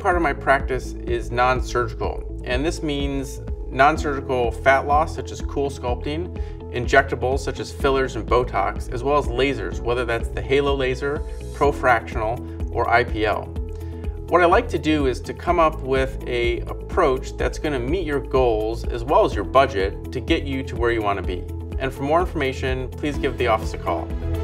part of my practice is non-surgical, and this means non-surgical fat loss such as cool sculpting, injectables such as fillers and Botox, as well as lasers, whether that's the halo laser, profractional, or IPL. What I like to do is to come up with an approach that's going to meet your goals as well as your budget to get you to where you want to be. And for more information, please give the office a call.